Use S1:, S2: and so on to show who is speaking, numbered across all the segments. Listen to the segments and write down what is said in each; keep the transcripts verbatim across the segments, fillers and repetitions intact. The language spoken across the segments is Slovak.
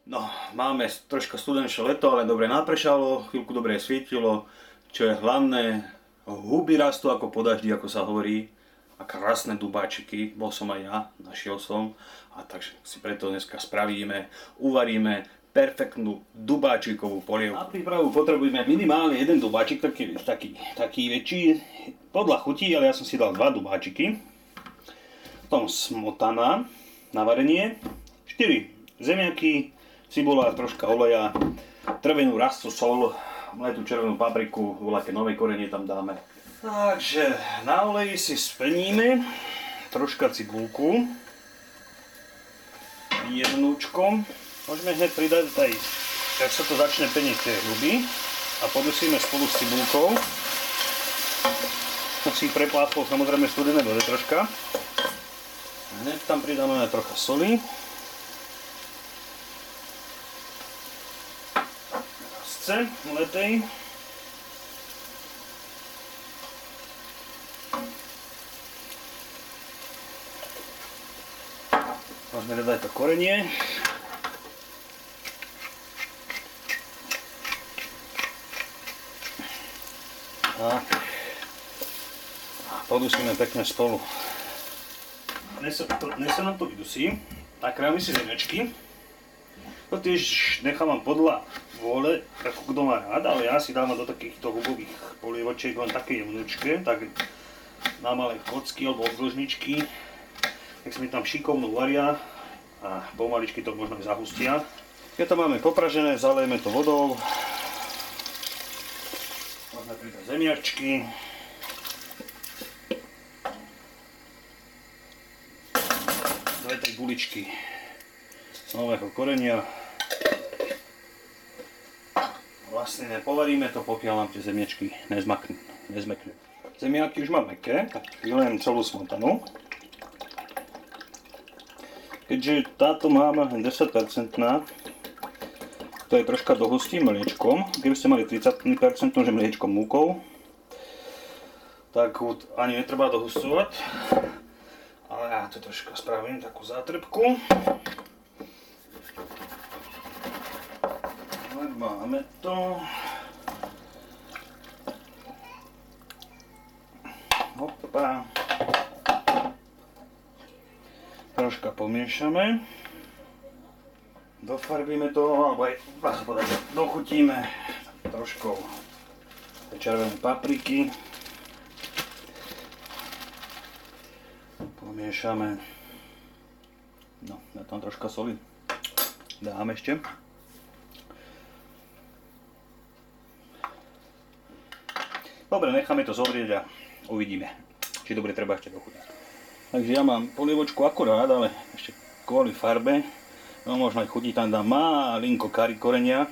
S1: No, máme troška studenšie leto, ale dobre napršalo, chvíľku dobre svietilo, čo je hlavné, huby rastú ako po daždi, ako sa hovorí, a krásne dubáčiky, bol som aj ja, našiel som, a takže si preto dneska spravíme, uvaríme perfektnú dubáčikovú polievku. Na prípravu potrebujeme minimálne jeden dubáčik, taký, taký, taký väčší, podľa chutí, ale ja som si dal dva dubáčiky, potom smotana na varenie, štyri zemiaky, cibula, troška oleja, trvenú rastu, sol, mletú červenú papriku, voľaké nové korenie tam dáme. Takže na oleji si speníme troška cibulku, jemnúčko. Môžeme hneď pridať aj, ak sa to začne peniť tie hruby, a podusíme spolu s cibulkou. To si prepláchol samozrejme studené vode troška. Hneď tam pridáme aj trocha soli. Mletej. Môžeme dodať to korenie. A podusíme pekne spolu. Dnes sa nám to vydusí. Nakrájame si zemiačky. To tiež nechávam podľa vôle, ako kto má rád, ale ja si dávam do takýchto hubových polievočiek len také jemnúčke, tak na malé kocky alebo obdĺžničky, tak si mi tam šikovno varia a pomaličky to možno aj zahustia. Keď to máme popražené, zalejeme to vodou, môžeme pridať zemiačky, dve tri guličky nového korenia. Vlastne nepovaríme to, pokiaľ nám tie zemiačky nezmaknú, nezmeknú. Zemiaky už mám mäkké, tak vylejem celú smotanu. Keďže táto mám desať percent, to je troška dohustím mliečkom. Keby ste mali tridsať percent, že mliečkom múkou, tak ani netreba dohustovať. Ale ja to troška spravím takú zátrpku. Máme to. Hopa. Troška pomiešame. Dofarbíme to, alebo aj dochutíme troškou červenej papriky. Pomiešame. No, dá tam troška soli. Dáme ešte. Dobre, necháme to zovrieť a uvidíme, či dobre treba ešte dochutnať. Takže ja mám polievočku akurát, ale ešte kvôli farbe, no možno aj chutí, tam dám malinko kari korenia.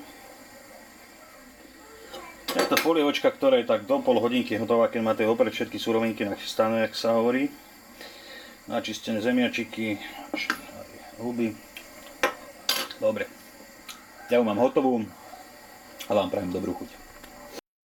S1: Je to polievočka, ktorá je tak do pol hodinky hotová, keď máte opred všetky surovinky nachystané, jak sa hovorí. Načistené zemiačiky, huby. Dobre, ja ju mám hotovú a vám prajem dobrú chuť.